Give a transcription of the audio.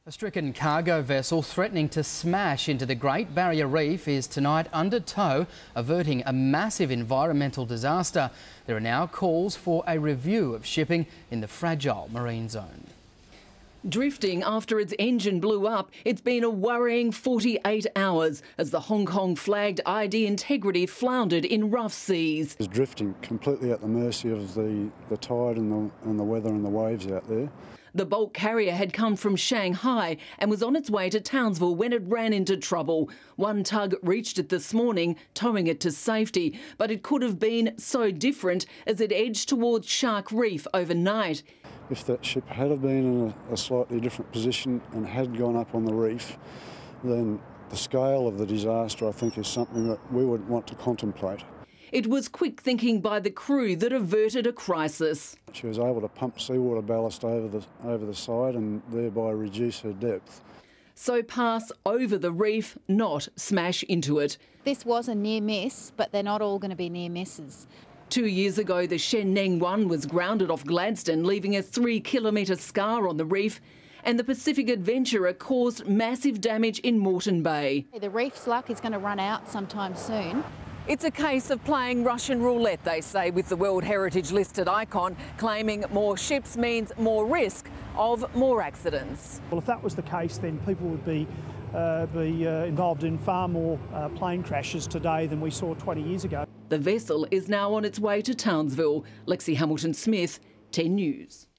A stricken cargo vessel threatening to smash into the Great Barrier Reef is tonight under tow, averting a massive environmental disaster. There are now calls for a review of shipping in the fragile marine zone. Drifting after its engine blew up, it's been a worrying 48 hours as the Hong Kong flagged ID Integrity floundered in rough seas. It's drifting completely at the mercy of the tide and the weather and the waves out there. The bulk carrier had come from Shanghai and was on its way to Townsville when it ran into trouble. One tug reached it this morning, towing it to safety, but it could have been so different as it edged towards Shark Reef overnight. If that ship had been in a slightly different position and had gone up on the reef, then the scale of the disaster, I think, is something that we would want to contemplate. It was quick thinking by the crew that averted a crisis. She was able to pump seawater ballast over the side and thereby reduce her depth. So pass over the reef, not smash into it. This was a near miss, but they're not all going to be near misses. 2 years ago, the Shen Neng 1 was grounded off Gladstone, leaving a 3-kilometre scar on the reef, and the Pacific Adventurer caused massive damage in Moreton Bay. The reef's luck is going to run out sometime soon. It's a case of playing Russian roulette, they say, with the World Heritage listed icon, claiming more ships means more risk of more accidents. Well, if that was the case, then people would be involved in far more plane crashes today than we saw 20 years ago. The vessel is now on its way to Townsville. Lexi Hamilton-Smith, 10 News.